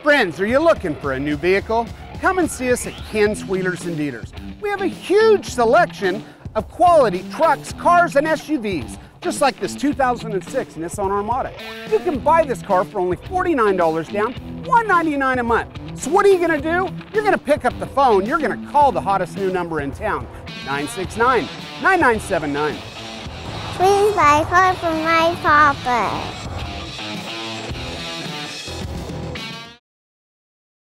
Friends, are you looking for a new vehicle? Come and see us at Ken's Wheelers and Dealers. We have a huge selection of quality trucks, cars, and SUVs, just like this 2006 Nissan Armada. You can buy this car for only $49 down, $199 a month. So what are you gonna do? You're gonna pick up the phone, you're gonna call the hottest new number in town, 969-9979. Please buy a car for my papa.